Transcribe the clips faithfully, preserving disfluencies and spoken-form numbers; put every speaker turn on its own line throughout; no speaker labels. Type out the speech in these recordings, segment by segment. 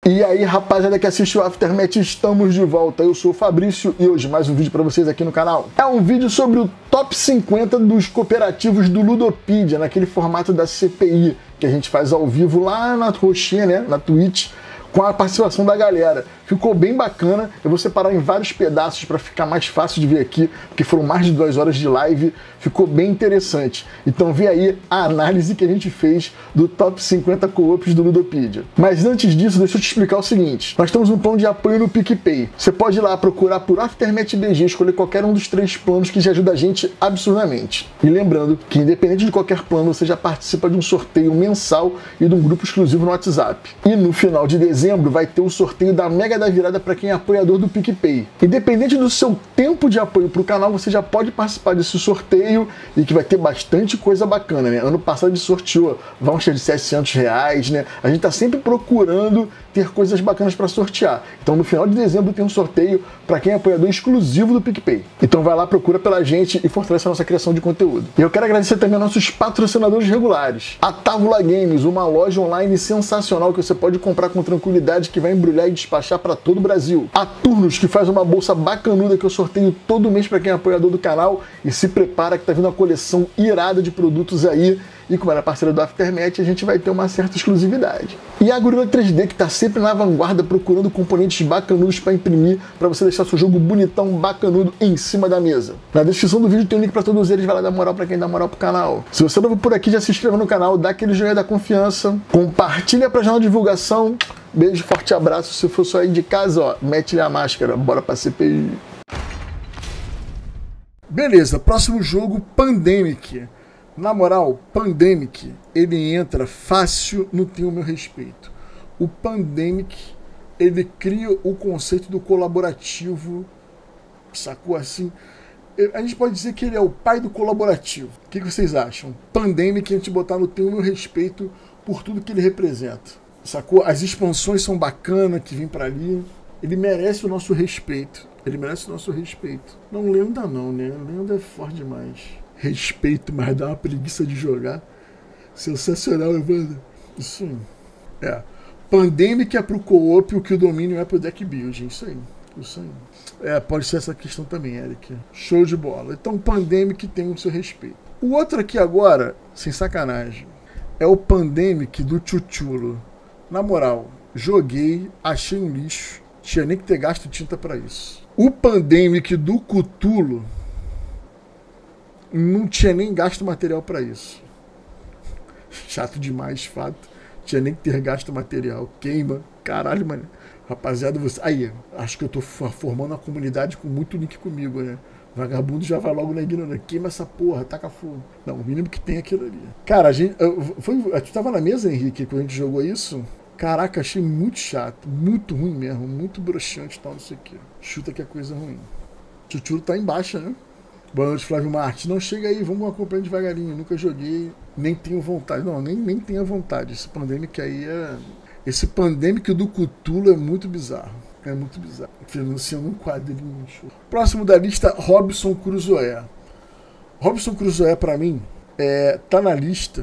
E aí, rapaziada que assiste o Aftermath, estamos de volta. Eu sou o Fabrício e hoje mais um vídeo pra vocês aqui no canal. É um vídeo sobre o top cinquenta dos cooperativos do Ludopedia, naquele formato da C P I, que a gente faz ao vivo lá na roxinha, né, na Twitch, com a participação da galera. Ficou bem bacana, eu vou separar em vários pedaços para ficar mais fácil de ver aqui, porque foram mais de duas horas de live, ficou bem interessante. Então vê aí a análise que a gente fez do top cinquenta co-ops do Ludopedia. Mas antes disso, deixa eu te explicar o seguinte. Nós temos um plano de apoio no PicPay. Você pode ir lá procurar por Aftermath B G, escolher qualquer um dos três planos que já ajuda a gente absurdamente. E lembrando que independente de qualquer plano, você já participa de um sorteio mensal e de um grupo exclusivo no WhatsApp. E no final de dezembro vai ter o sorteio da Mega da Virada para quem é apoiador do PicPay. Independente do seu tempo de apoio para o canal, você já pode participar desse sorteio e que vai ter bastante coisa bacana, né? Ano passado a gente sorteou voucher de setecentos reais, né? A gente tá sempre procurando ter coisas bacanas para sortear. Então no final de dezembro tem um sorteio para quem é apoiador exclusivo do PicPay. Então vai lá, procura pela gente e fortalece a nossa criação de conteúdo. E eu quero agradecer também aos nossos patrocinadores regulares. A Távola Games, uma loja online sensacional que você pode comprar com tranquilidade, que vai embrulhar e despachar para todo o Brasil. A Turnos, que faz uma bolsa bacanuda que eu sorteio todo mês para quem é apoiador do canal, e se prepara que tá vindo uma coleção irada de produtos aí, e como era parceira do Aftermath, a gente vai ter uma certa exclusividade. E a Gorilla três D, que tá sempre na vanguarda procurando componentes bacanudos para imprimir, para você deixar seu jogo bonitão, bacanudo em cima da mesa. Na descrição do vídeo tem um link para todos eles, vai lá dar moral para quem dá moral pro canal. Se você é novo por aqui, já se inscreva no canal, dá aquele joinha da confiança, compartilha pra jornal de divulgação. Beijo, forte abraço. Se for só aí de casa, ó, mete-lhe a máscara, bora pra C P I. Beleza, próximo jogo, Pandemic. Na moral, Pandemic, ele entra fácil, não tem o meu respeito. O Pandemic, ele cria o conceito do colaborativo, sacou assim? A gente pode dizer que ele é o pai do colaborativo. O que vocês acham? Pandemic, a gente botar no tem o meu respeito por tudo que ele representa. Sacou? As expansões são bacanas que vêm pra ali. Ele merece o nosso respeito. Ele merece o nosso respeito. Não, lenda não, né? Lenda é forte demais. Respeito, mas dá uma preguiça de jogar. Sensacional, Evandro. Isso aí. É. Pandemic é pro co-op o que o domínio é pro deck building. Isso aí. Isso aí. É, pode ser essa questão também, Eric. Show de bola. Então, Pandemic tem o seu respeito. O outro aqui agora, sem sacanagem, é o Pandemic do Chuchulo. Na moral, joguei, achei um lixo, tinha nem que ter gasto tinta pra isso. O Pandemic do Cthulhu não tinha nem gasto material pra isso. Chato demais, fato. Tinha nem que ter gasto material. Queima. Caralho, mano. Rapaziada, você... Aí, acho que eu tô formando uma comunidade com muito link comigo, né? Vagabundo já vai logo na ignorância. Queima essa porra, taca fogo. Não, o mínimo que tem é aquilo ali. Cara, a gente... Foi, tu tava na mesa, Henrique, quando a gente jogou isso? Caraca, achei muito chato. Muito ruim mesmo. Muito broxante e tal, não sei o que. Chuta que é coisa ruim. Chuchuro tá embaixo, né? Boa noite, Flávio Martins. Não, chega aí, vamos acompanhar devagarinho. Nunca joguei, nem tenho vontade. Não, nem, nem tenho vontade. Esse Pandemic aí é... Esse Pandemic do Cthulhu é muito bizarro. É muito bizarro. Financiando um quadrinho. Show. Próximo da lista, Robinson Crusoe. Robinson Crusoe, pra mim, é, tá na lista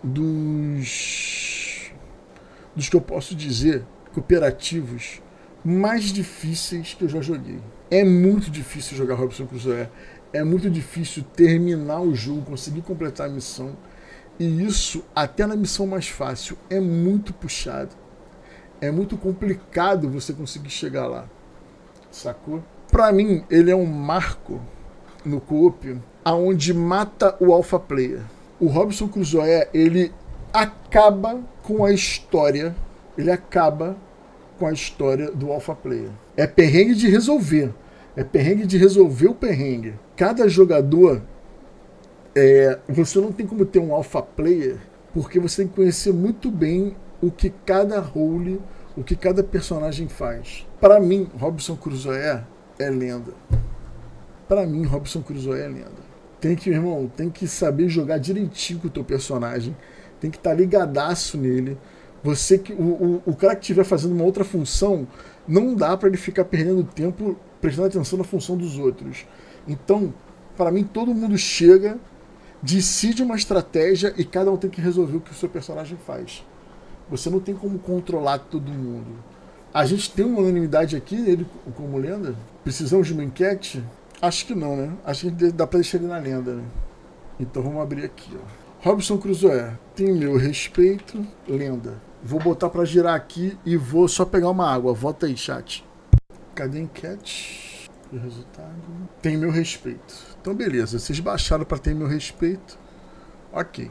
dos... dos que eu posso dizer cooperativos mais difíceis que eu já joguei. É muito difícil jogar Robinson Crusoe. É muito difícil terminar o jogo, conseguir completar a missão. E isso, até na missão mais fácil, é muito puxado. É muito complicado você conseguir chegar lá. Sacou? Pra mim, ele é um marco no co-op aonde mata o alpha player. O Robinson Crusoe, ele acaba com a história. Ele acaba com a história do alpha player. É perrengue de resolver. É perrengue de resolver o perrengue. Cada jogador, é, você não tem como ter um alpha player, porque você tem que conhecer muito bem o que cada role, o que cada personagem faz. Para mim, Robinson Crusoe é lenda. Para mim, Robinson Crusoe é lenda. Tem que, irmão, tem que saber jogar direitinho com o teu personagem. Tem que estar ligadaço nele. Você que o, o, o cara que estiver fazendo uma outra função, não dá para ele ficar perdendo tempo prestando atenção na função dos outros. Então, para mim, todo mundo chega, decide uma estratégia e cada um tem que resolver o que o seu personagem faz. Você não tem como controlar todo mundo. A gente tem uma unanimidade aqui, ele como lenda? Precisamos de uma enquete? Acho que não, né? Acho que dá pra deixar ele na lenda, né? Então vamos abrir aqui, ó. Robson Crusoe, tem meu respeito, lenda. Vou botar pra girar aqui e vou só pegar uma água. Vota aí, chat. Cadê a enquete? O resultado. Tem meu respeito. Então beleza, vocês baixaram pra ter meu respeito. Ok.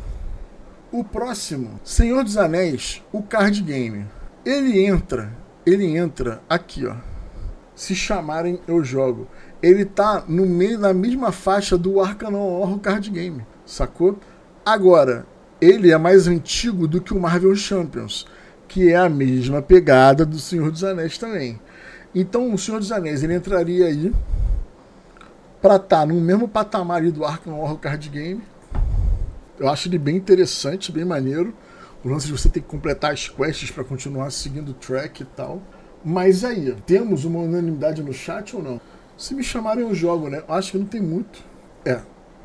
O próximo, Senhor dos Anéis, o card game. Ele entra, ele entra aqui, ó. Se chamarem, eu jogo. Ele tá no meio da mesma faixa do Arcanum Horror card game, sacou? Agora, ele é mais antigo do que o Marvel Champions, que é a mesma pegada do Senhor dos Anéis também. Então, o Senhor dos Anéis, ele entraria aí pra estar tá no mesmo patamar ali do Arcanum Horror card game. Eu acho ele bem interessante, bem maneiro. O lance de você ter que completar as quests para continuar seguindo o track e tal. Mas aí, temos uma unanimidade no chat ou não? Se me chamarem eu jogo, né? Eu acho que não tem muito. É.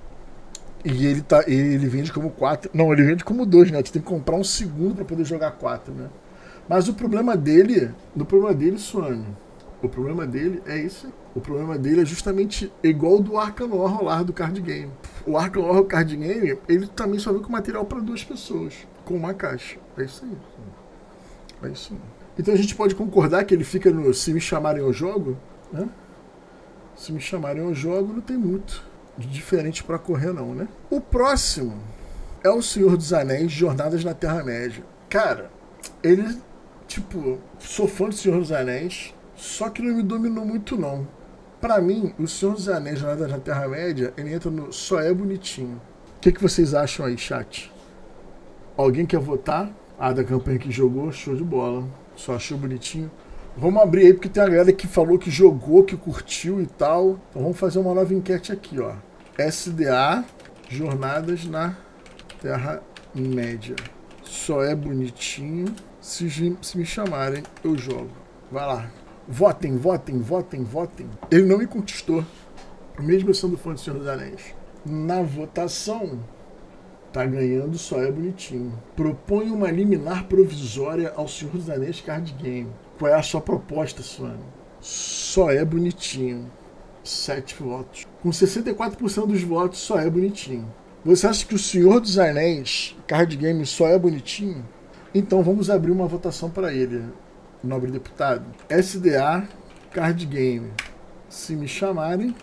E ele, tá, ele vende como quatro. Não, ele vende como dois, né? Você tem que comprar um segundo para poder jogar quatro, né? Mas o problema dele, no problema dele, Suami, o problema dele é isso. O problema dele é justamente igual do Arcanum Horror lá do card game. O Arcanum Horror card game, ele também só vem com material para duas pessoas, com uma caixa. É isso aí. É isso aí. Então a gente pode concordar que ele fica no se me chamarem eu jogo, né? Se me chamarem eu jogo, não tem muito de diferente para correr não, né? O próximo é o Senhor dos Anéis, Jornadas na Terra-média. Cara, ele, tipo, sou fã do Senhor dos Anéis, só que não me dominou muito não. Pra mim, o Senhor dos Anéis, Jornadas na Terra-média, ele entra no só é bonitinho. O que, que vocês acham aí, chat? Alguém quer votar? Ah, da campanha que jogou, show de bola. Só achou bonitinho. Vamos abrir aí, porque tem a galera que falou que jogou, que curtiu e tal. Então vamos fazer uma nova enquete aqui, ó. S D A, Jornadas na Terra-média. Só é bonitinho. Se, se me chamarem, eu jogo. Vai lá. Votem, votem, votem, votem. Ele não me conquistou, mesmo eu sendo fã do Senhor dos Anéis. Na votação, tá ganhando só é bonitinho. Propõe uma liminar provisória ao Senhor dos Anéis card game. Qual é a sua proposta, Suami? Só é bonitinho. Sete votos. Com sessenta e quatro por cento dos votos, só é bonitinho. Você acha que o Senhor dos Anéis card game só é bonitinho? Então vamos abrir uma votação para ele, nobre deputado. S D A card game. Se me chamarem,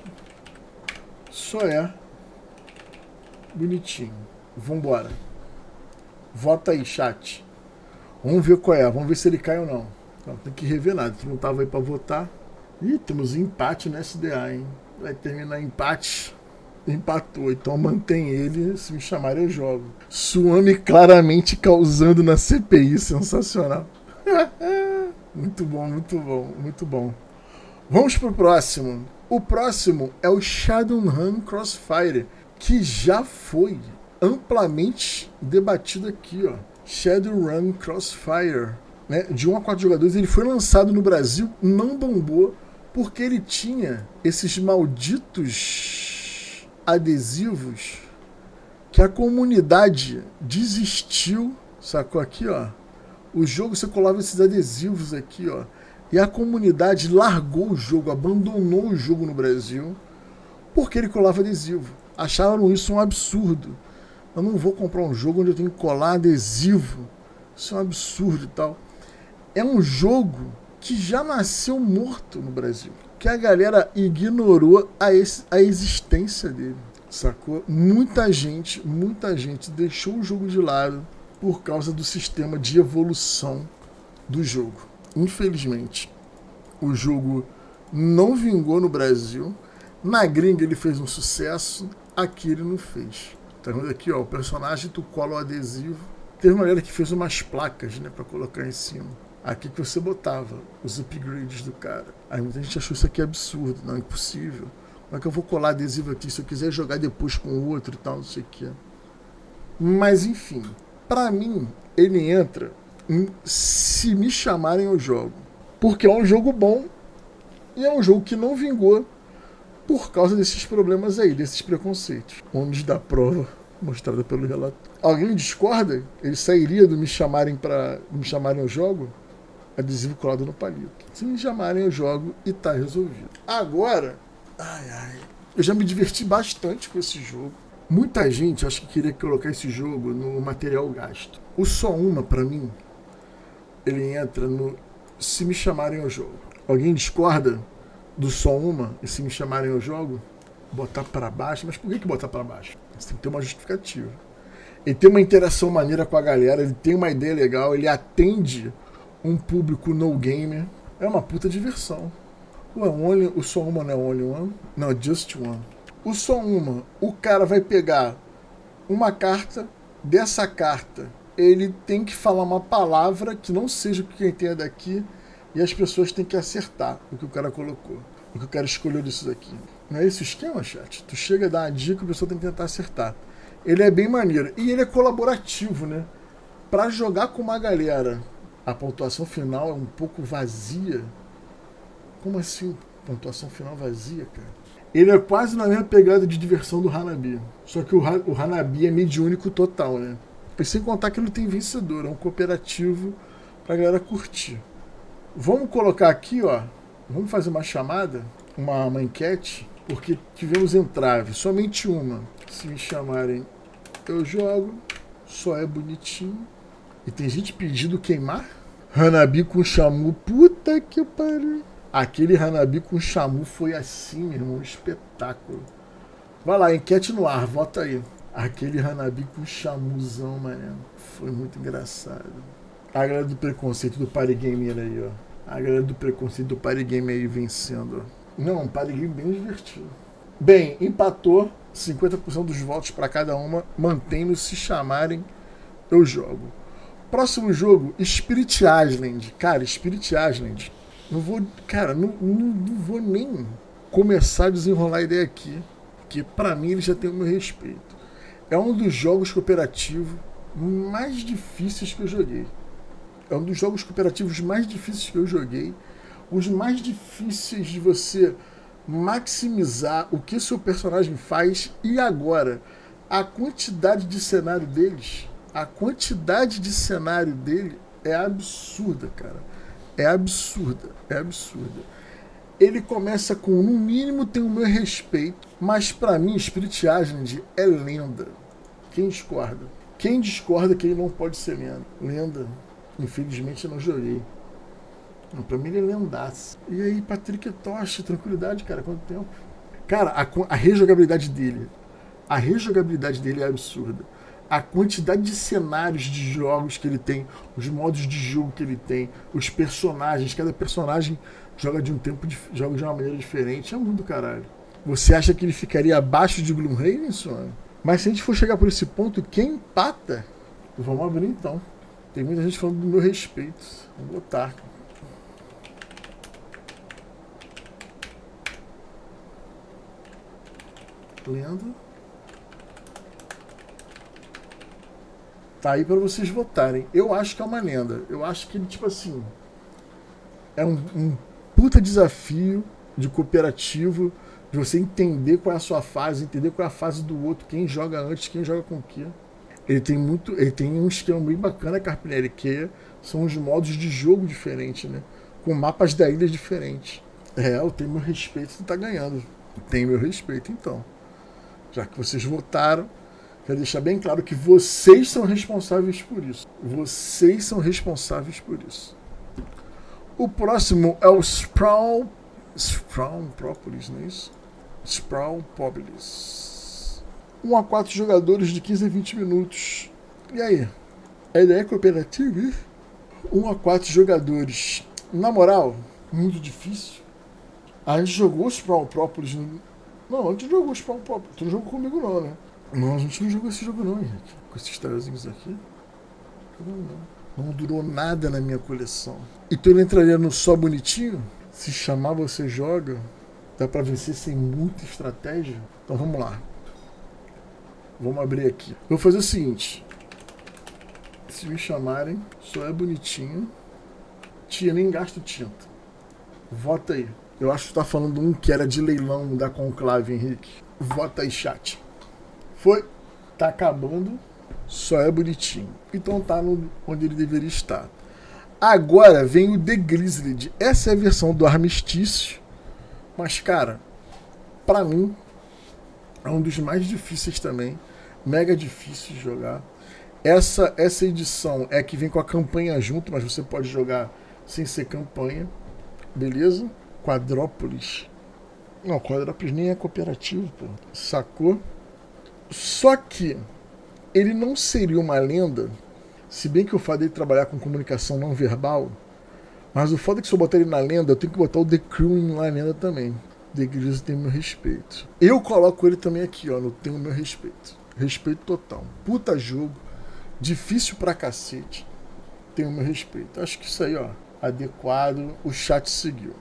só é bonitinho. Vambora. Vota aí, chat. Vamos ver qual é. Vamos ver se ele cai ou não. Não tem que rever nada. Tu não tava aí pra votar. Ih, temos empate no S D A, hein? Vai terminar empate. Empatou. Então mantém ele. Se me chamarem, eu jogo. Suami claramente causando na C P I. Sensacional. Muito bom, muito bom, muito bom. Vamos pro próximo. O próximo é o Shadowrun Crossfire, que já foi amplamente debatido aqui, ó. Shadowrun Crossfire, né? De um a quatro jogadores, ele foi lançado no Brasil, não bombou, porque ele tinha esses malditos adesivos que a comunidade desistiu, sacou aqui, ó. O jogo, você colava esses adesivos aqui, ó. E a comunidade largou o jogo, abandonou o jogo no Brasil, porque ele colava adesivo. Acharam isso um absurdo. Eu não vou comprar um jogo onde eu tenho que colar adesivo. Isso é um absurdo e tal. É um jogo que já nasceu morto no Brasil, que a galera ignorou a, esse, a existência dele, sacou? Muita gente, muita gente deixou o jogo de lado por causa do sistema de evolução do jogo. Infelizmente, o jogo não vingou no Brasil. Na gringa ele fez um sucesso, aqui ele não fez. Tá vendo aqui, ó, o personagem, tu cola o adesivo. Teve uma galera que fez umas placas, né, pra colocar em cima. Aqui que você botava os upgrades do cara. Aí muita gente achou isso aqui absurdo, não, impossível. Como é que eu vou colar adesivo aqui se eu quiser jogar depois com o outro e tal, não sei o que. Mas enfim, pra mim, ele entra em se me chamarem eu jogo. Porque é um jogo bom e é um jogo que não vingou por causa desses problemas aí, desses preconceitos. Onde da prova mostrada pelo relato. Alguém discorda? Ele sairia do me chamarem para me chamarem eu jogo? Adesivo colado no palito. Se me chamarem, eu jogo e tá resolvido. Agora, ai, ai, eu já me diverti bastante com esse jogo. Muita gente acho que queria colocar esse jogo no material gasto. O Só Uma, pra mim, ele entra no se me chamarem, eu jogo. Alguém discorda do Só Uma e se me chamarem, eu jogo? Botar pra baixo? Mas por que que botar pra baixo? Você tem que ter uma justificativa. Ele tem uma interação maneira com a galera, ele tem uma ideia legal, ele atende um público no gamer. É uma puta diversão. O, only, o Só Uma não é Only One? Não, Just One. O Só Uma, o cara vai pegar uma carta, dessa carta ele tem que falar uma palavra que não seja o que quem tem daqui e as pessoas têm que acertar o que o cara colocou, o que o cara escolheu disso daqui. Não é esse o esquema, chat? Tu chega a dar uma dica e a pessoa tem que tentar acertar. Ele é bem maneiro. E ele é colaborativo, né? Pra jogar com uma galera, a pontuação final é um pouco vazia. Como assim? Pontuação final vazia, cara? Ele é quase na mesma pegada de diversão do Hanabi. Só que o, ha o Hanabi é mediúnico total, né? Sem contar que ele tem vencedor. É um cooperativo pra galera curtir. Vamos colocar aqui, ó. Vamos fazer uma chamada, uma, uma enquete, porque tivemos entrave. Somente uma. Se me chamarem, eu jogo. Só é bonitinho. E tem gente pedindo queimar. Hanabi com Shamu. Puta que pariu. Aquele Hanabi com Shamu foi assim, meu irmão. Um espetáculo. Vai lá, enquete no ar. Vota aí. Aquele Hanabi com Shamuzão, mano. Foi muito engraçado. A galera do preconceito do Party Gamer aí, ó. A galera do preconceito do Party Gamer aí vencendo, ó. Não, um Party Game bem divertido. Bem, empatou. cinquenta por cento dos votos para cada uma. Mantendo se chamarem, eu jogo. Próximo jogo, Spirit Island. Cara, Spirit Island. Não vou, cara, não, não, não vou nem começar a desenrolar a ideia aqui. Porque pra mim ele já tem o meu respeito. É um dos jogos cooperativos mais difíceis que eu joguei. É um dos jogos cooperativos mais difíceis que eu joguei. Os mais difíceis de você maximizar o que seu personagem faz. E agora, a quantidade de cenário deles, a quantidade de cenário dele é absurda, cara. É absurda, é absurda. Ele começa com, no mínimo, tem o meu respeito, mas pra mim, Spirit Island é lenda. Quem discorda? Quem discorda que ele não pode ser lenda? Lenda. Infelizmente eu não joguei. Não, pra mim ele é lendaço. E aí, Patrick Tocha, tranquilidade, cara, quanto tempo? Cara, a, a rejogabilidade dele, a rejogabilidade dele é absurda. A quantidade de cenários de jogos que ele tem, os modos de jogo que ele tem, os personagens, cada personagem joga de um tempo, joga de uma maneira diferente, é muito do caralho. Você acha que ele ficaria abaixo de Gloomhaven, Sônia? Mas se a gente for chegar por esse ponto, quem empata? Vamos abrir então. Tem muita gente falando do meu respeito. Vou botar. Lendo. Tá aí pra vocês votarem. Eu acho que é uma lenda. Eu acho que ele, tipo assim, é um, um puta desafio de cooperativo, de você entender qual é a sua fase, entender qual é a fase do outro, quem joga antes, quem joga com o quê. Ele tem muito, ele tem um esquema bem bacana, Carpinelli, que são os modos de jogo diferentes, né? Com mapas da ilha diferentes. É, eu tenho meu respeito, você tá ganhando. Tem meu respeito, então. Já que vocês votaram, quero deixar bem claro que vocês são responsáveis por isso. Vocês são responsáveis por isso. O próximo é o Sprawl... Sprawl Propolis, não é isso? Sprawl Propolis. um a quatro jogadores de quinze a vinte minutos. E aí? A ideia é cooperativa, hein? um a quatro jogadores. Na moral, muito difícil. A gente jogou o Sprawl Propolis... Não, a gente jogou o Sprawl Propolis. Tu não jogou comigo não, né? Não, a gente não jogou esse jogo não, Henrique. Com esses tilezinhos aqui. Não, não. Não durou nada na minha coleção. Então ele entraria no só bonitinho? Se chamar você joga? Dá pra vencer sem muita estratégia? Então vamos lá. Vamos abrir aqui. Eu vou fazer o seguinte. Se me chamarem, só é bonitinho. Tia, nem gasto tinta. Vota aí. Eu acho que tá falando um que era de leilão da Conclave, Henrique. Vota aí, chat. Foi. Tá acabando. Só é bonitinho. Então tá no, onde ele deveria estar. Agora vem o The Grizzly. Essa é a versão do Armistício. Mas, cara, pra mim, é um dos mais difíceis também. Mega difícil de jogar. Essa, essa edição é que vem com a campanha junto, mas você pode jogar sem ser campanha. Beleza? Quadrópolis. Não, Quadrópolis nem é cooperativo, pô. Sacou? Só que ele não seria uma lenda, se bem que o fato dele trabalhar com comunicação não verbal, mas o foda é que se eu botar ele na lenda, eu tenho que botar o The Crew na lenda também. The Grizzly tem meu respeito. Eu coloco ele também aqui, ó, no Tem o Meu Respeito. Respeito total. Puta jogo. Difícil pra cacete. Tem o meu respeito. Acho que isso aí, ó, adequado. O chat seguiu.